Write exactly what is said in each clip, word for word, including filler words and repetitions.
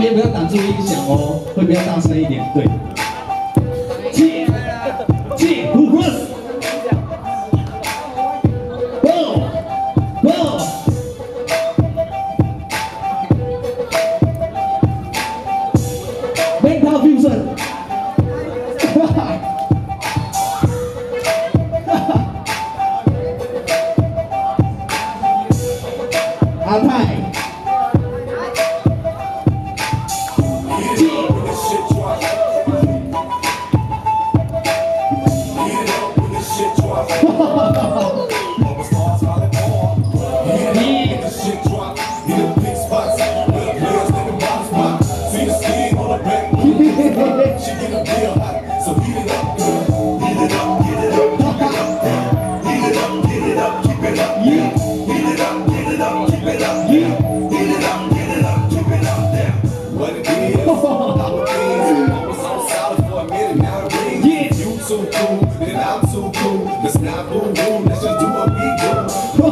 边不要挡住音响哦，会比较大声一点。对。七七五 cross。Go go。Mental fusion。哈哈。阿泰。 Let's not boo boo, let's just do what we do.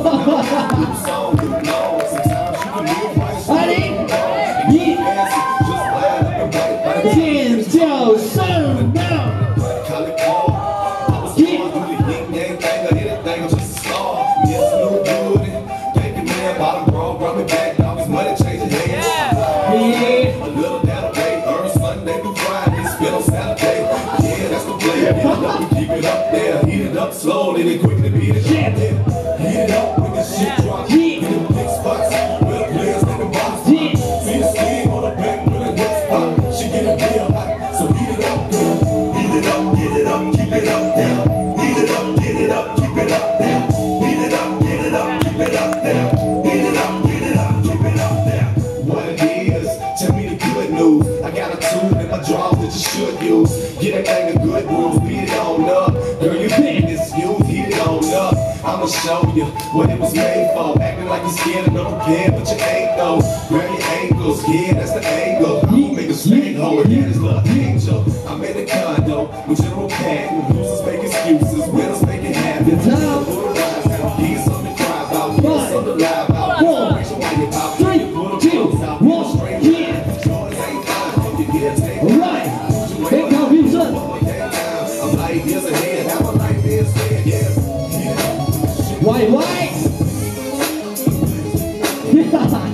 Song, you know, sometimes you can move right, so you can just line up and right by Ten, two, seven, now. Call it cold. I was going through the yin yang thing, or anything, I'm just a star. Yes, new good. Thank you, man, bottom bro, brought me back, dog, his money changing hands. Yeah. A little down day, earn Sunday through Friday, spit on Saturday. Yeah, that's the play. Yeah, we keep it up there, heat it up slowly, then quickly beat it up there. Heat it up when this shit drop. Hit the big spots, where the players take the box. See the steam on the back when it hits pop. She get it real hot, so heat it up there. Heat it up, get it up, keep it up there. Heat it up, get it up, keep it up there. Heat it up, get it up, keep it up there. Heat it up, get it up, keep it up there. What it is, tell me the good news. I got a tune in my drawers that you should use. Get that thing the good news, beat it on up. Girl, you think this you heat it on up. I'ma show you what it was made for. Acting like you're scared and unprepared, but you ain't though. Grab your ankles, yeah, that's the angle. I'ma make a swing hole, and that is the angel. I'm in the condo with General Patton. Losers make excuses, winners make it happen. Here's something to cry about, here's something to lie about. Make sure why you pop, three, two, one, yeah. Jordan ain't fine, you get take it. Right, big confusion. I'm like years ahead, how my life is dead, yeah. White, white. Yeah.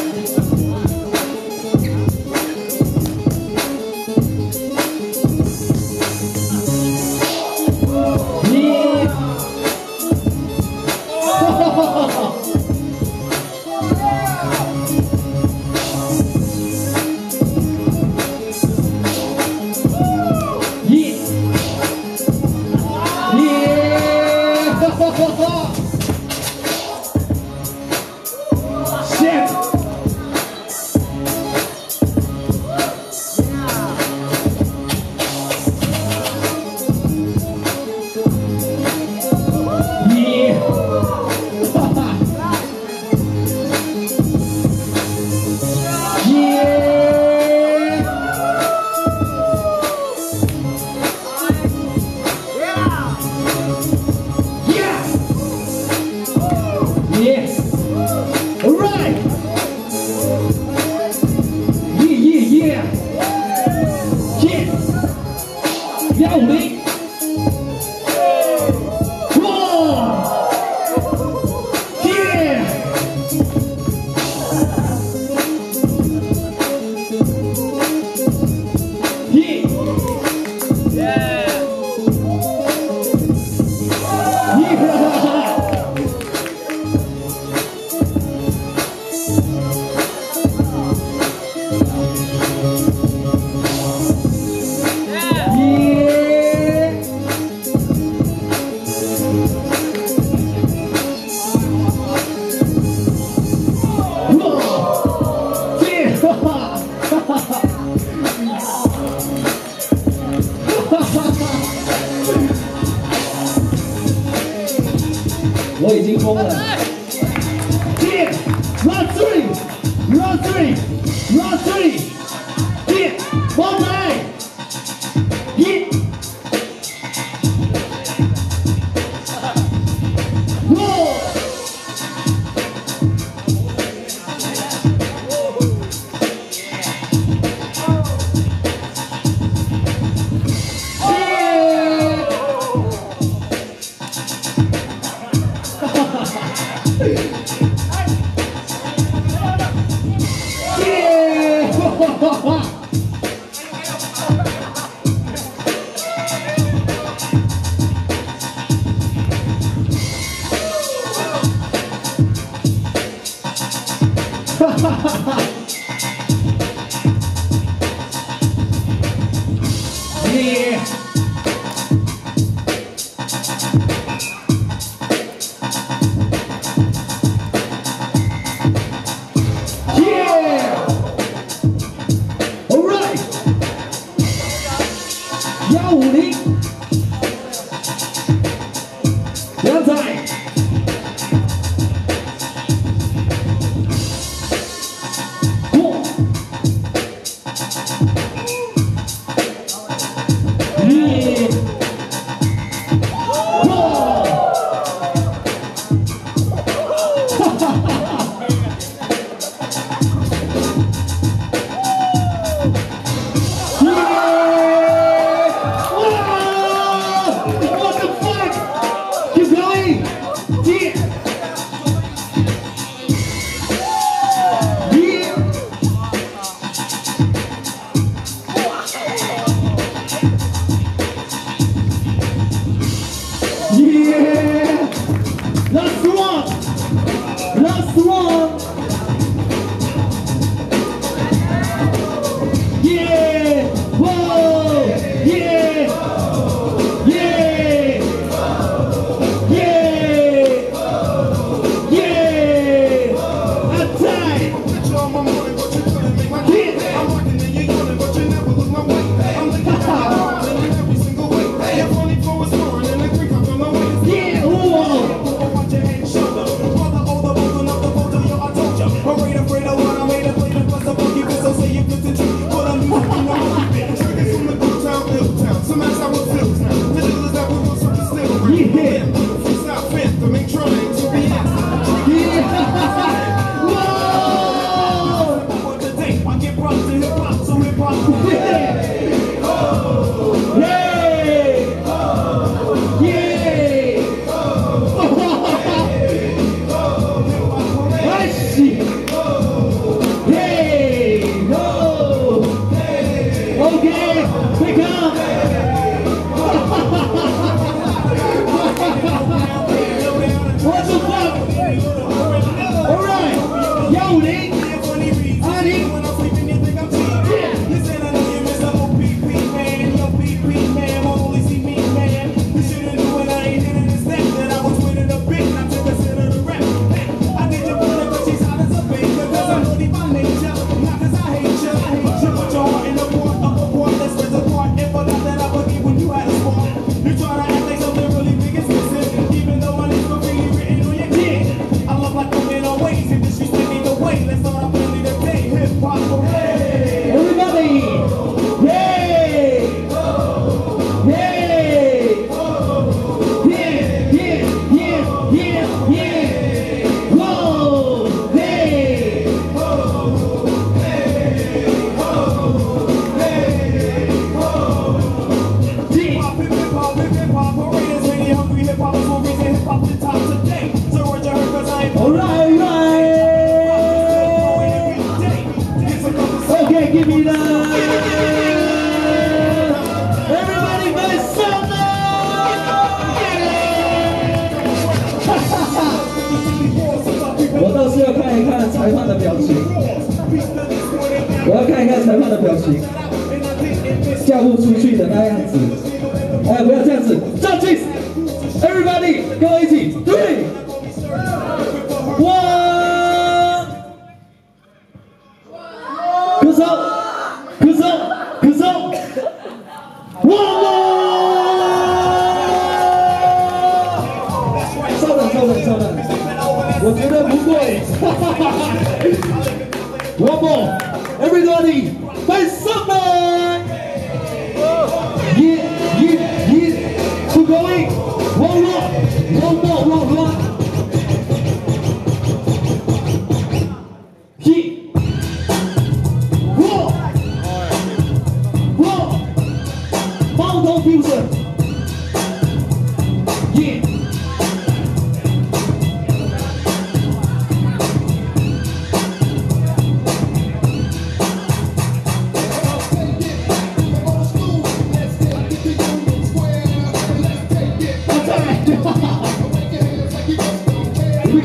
我已经疯了。Hit, round three, round three, round three. Hit, one time. Hit. Roll.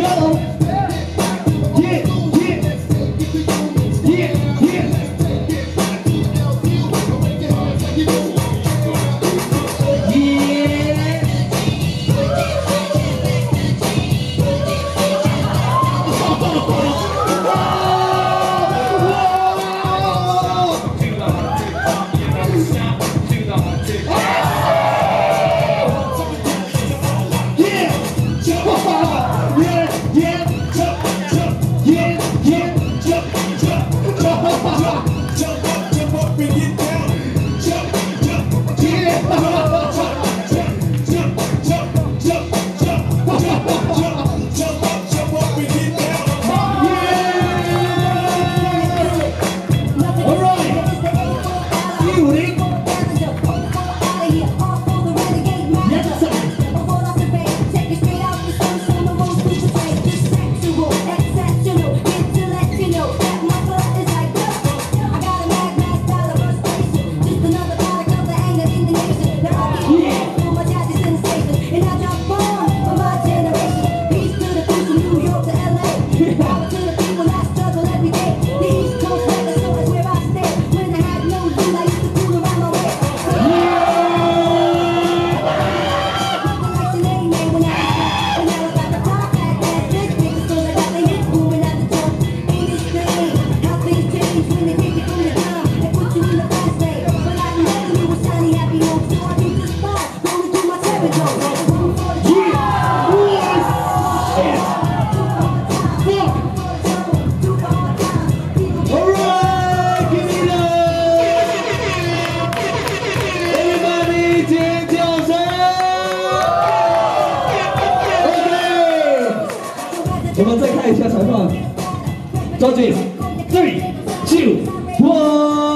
Yellow. Yeah, yeah. Yeah, yeah.我们再看一下裁判，抓紧 ，three two one。